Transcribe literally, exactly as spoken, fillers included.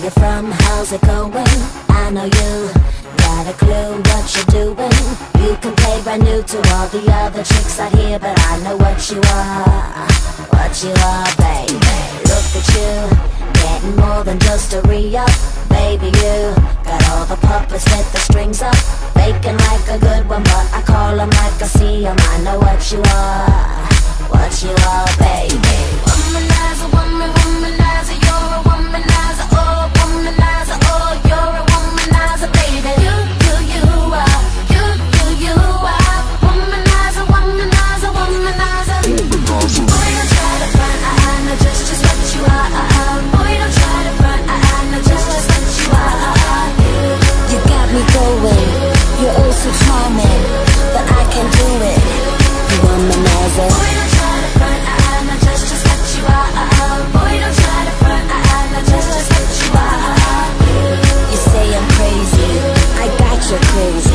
you from? How's it going? I know you got a clue what you're doing. You can play brand new to all the other chicks out here, but I know what you are, what you are, baby. Look at you, getting more than just a re-up. Baby, you got all the puppets with the strings up, faking like a good one, but I call them like I see them. I know what you are, what you are, baby. Womanizer, woman, womanizer, you're a womanizer, oh, womanizer, oh, you're a womanizer, baby. You, you, you are, you, you, you are, womanizer, womanizer, womanizer. Boy, don't try to front, I, I know just, just what you are, uh, uh. Boy, don't try to front, I, I know just, just what you are, uh, uh. You got me going, you're oh so charming, but I can't do it, you womanizer. Boy, don't try to front, I, I know just, just what you are, uh, uh. Boy, don't try to front, I, I know just, just what you are, uh, uh. You say I'm crazy, I got you crazy.